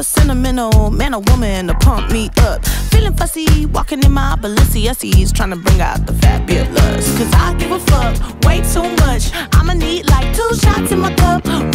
a sentimental man or woman to pump me up. Feeling fussy, walking in my Balenciennes, trying to bring out the fabulous. Cause I give a fuck way too much. I'ma need like 2 shots in my cup.